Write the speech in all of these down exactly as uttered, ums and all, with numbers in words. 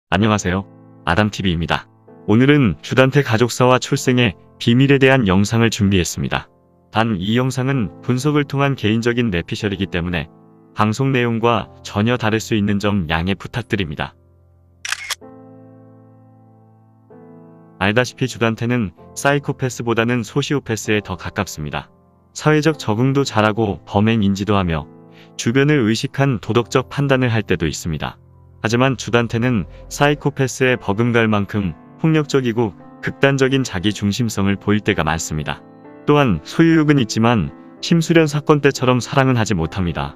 안녕하세요. 아담티비입니다. 오늘은 주단태 가족사와 출생의 비밀에 대한 영상을 준비했습니다. 단 이 영상은 분석을 통한 개인적인 뇌피셜이기 때문에 방송 내용과 전혀 다를 수 있는 점 양해 부탁드립니다. 알다시피 주단태는 사이코패스보다는 소시오패스에 더 가깝습니다. 사회적 적응도 잘하고 범행 인지도 하며 주변을 의식한 도덕적 판단을 할 때도 있습니다. 하지만 주단태는 사이코패스에 버금갈 만큼 폭력적이고 극단적인 자기 중심성을 보일 때가 많습니다. 또한 소유욕은 있지만 심수련 사건 때처럼 사랑은 하지 못합니다.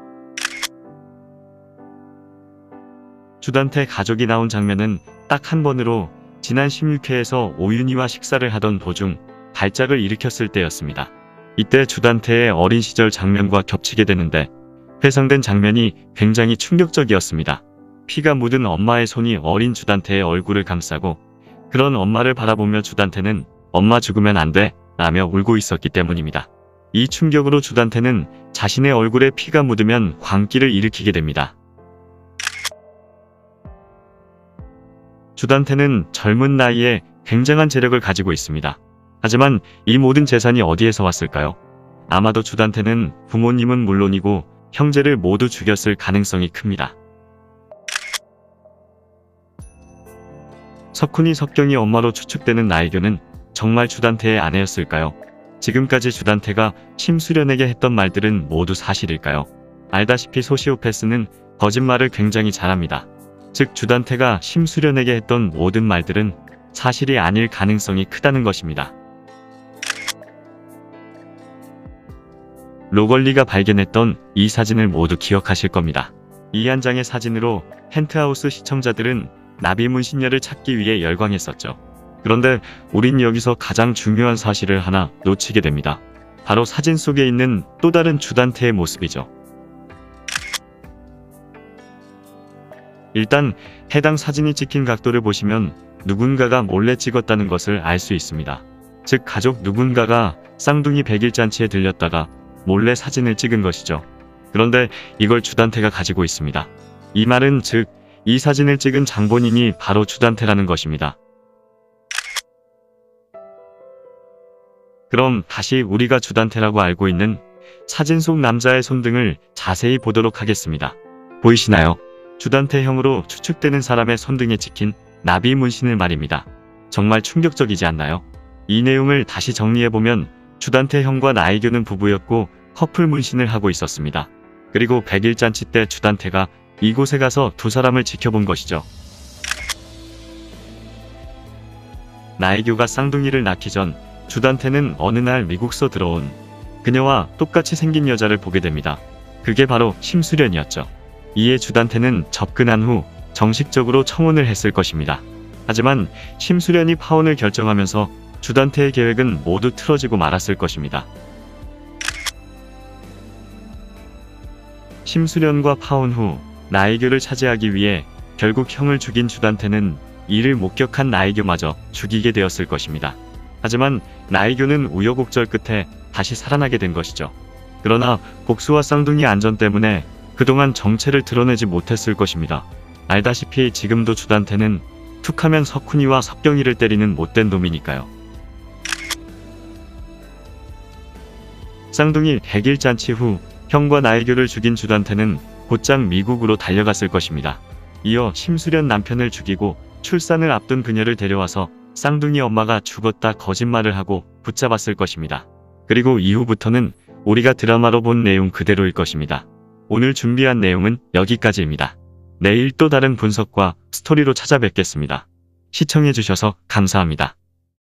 주단태 가족이 나온 장면은 딱 한 번으로 지난 십육 회에서 오윤희와 식사를 하던 도중 발작을 일으켰을 때였습니다. 이때 주단태의 어린 시절 장면과 겹치게 되는데 회상된 장면이 굉장히 충격적이었습니다. 피가 묻은 엄마의 손이 어린 주단태의 얼굴을 감싸고 그런 엄마를 바라보며 주단태는 엄마 죽으면 안 돼 라며 울고 있었기 때문입니다. 이 충격으로 주단태는 자신의 얼굴에 피가 묻으면 광기를 일으키게 됩니다. 주단태는 젊은 나이에 굉장한 재력을 가지고 있습니다. 하지만 이 모든 재산이 어디에서 왔을까요? 아마도 주단태는 부모님은 물론이고 형제를 모두 죽였을 가능성이 큽니다. 석훈이 석경이 엄마로 추측되는 나혜교는 정말 주단태의 아내였을까요? 지금까지 주단태가 심수련에게 했던 말들은 모두 사실일까요? 알다시피 소시오패스는 거짓말을 굉장히 잘합니다. 즉 주단태가 심수련에게 했던 모든 말들은 사실이 아닐 가능성이 크다는 것입니다. 로걸리가 발견했던 이 사진을 모두 기억하실 겁니다. 이 한 장의 사진으로 펜트하우스 시청자들은 나비 문신녀를 찾기 위해 열광했었죠. 그런데 우린 여기서 가장 중요한 사실을 하나 놓치게 됩니다. 바로 사진 속에 있는 또 다른 주단태의 모습이죠. 일단 해당 사진이 찍힌 각도를 보시면 누군가가 몰래 찍었다는 것을 알 수 있습니다. 즉 가족 누군가가 쌍둥이 백일 잔치에 들렸다가 몰래 사진을 찍은 것이죠. 그런데 이걸 주단태가 가지고 있습니다. 이 말은 즉 이 사진을 찍은 장본인이 바로 주단태라는 것입니다. 그럼 다시 우리가 주단태라고 알고 있는 사진 속 남자의 손등을 자세히 보도록 하겠습니다. 보이시나요? 주단태형으로 추측되는 사람의 손등에 찍힌 나비 문신을 말입니다. 정말 충격적이지 않나요? 이 내용을 다시 정리해보면 주단태형과 나혜교는 부부였고 커플 문신을 하고 있었습니다. 그리고 백일 잔치 때 주단태가 이곳에 가서 두 사람을 지켜본 것이죠. 나혜교가 쌍둥이를 낳기 전 주단태는 어느 날 미국서 들어온 그녀와 똑같이 생긴 여자를 보게 됩니다. 그게 바로 심수련이었죠. 이에 주단태는 접근한 후 정식적으로 청혼을 했을 것입니다. 하지만 심수련이 파혼을 결정하면서 주단태의 계획은 모두 틀어지고 말았을 것입니다. 심수련과 파혼 후 나혜교를 차지하기 위해 결국 형을 죽인 주단태는 이를 목격한 나혜교마저 죽이게 되었을 것입니다. 하지만 나혜교는 우여곡절 끝에 다시 살아나게 된 것이죠. 그러나 복수와 쌍둥이 안전 때문에 그동안 정체를 드러내지 못했을 것입니다. 알다시피 지금도 주단태는 툭하면 석훈이와 석경이를 때리는 못된 놈이니까요. 쌍둥이 백일 잔치 후 형과 나혜교를 죽인 주단태는 곧장 미국으로 달려갔을 것입니다. 이어 심수련 남편을 죽이고 출산을 앞둔 그녀를 데려와서 쌍둥이 엄마가 죽었다 거짓말을 하고 붙잡았을 것입니다. 그리고 이후부터는 우리가 드라마로 본 내용 그대로일 것입니다. 오늘 준비한 내용은 여기까지입니다. 내일 또 다른 분석과 스토리로 찾아뵙겠습니다. 시청해주셔서 감사합니다.